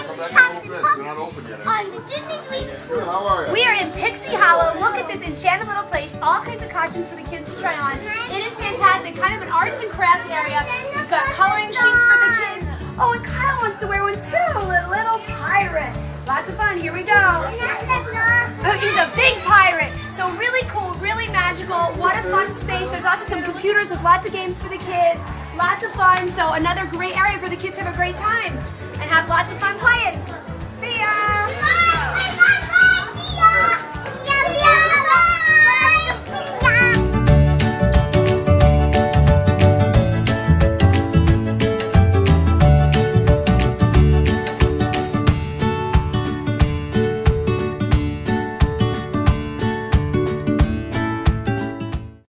on the Disney Dream Cruise. We are in Pixie Hollow. Look at this enchanted little place. All kinds of costumes for the kids to try on. It is fantastic. Kind of an arts and crafts area. We've got coloring sheets for the kids. Oh, and Kyle wants to wear one too. A little pirate. Lots of fun. Here we go. Oh, he's a big pirate. So really cool, really magical. What a fun space. There's also some computers with lots of games for the kids. Lots of fun. So another great area for the kids to have a great time and have lots of fun playing. See ya!